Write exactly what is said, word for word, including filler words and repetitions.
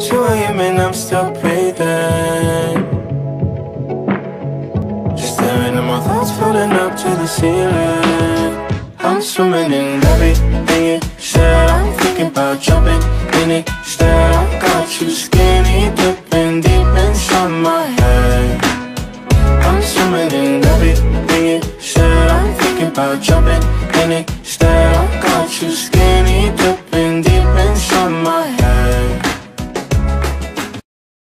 two a m and I'm still breathing. Just staring at my thoughts floating up to the ceiling. I'm swimming in everything you said. I'm thinking about jumping in it instead. I got you skinny dipping deep inside my head. I'm swimming in everything you said. I'm thinking about jumping in it instead. I got you skinny dipping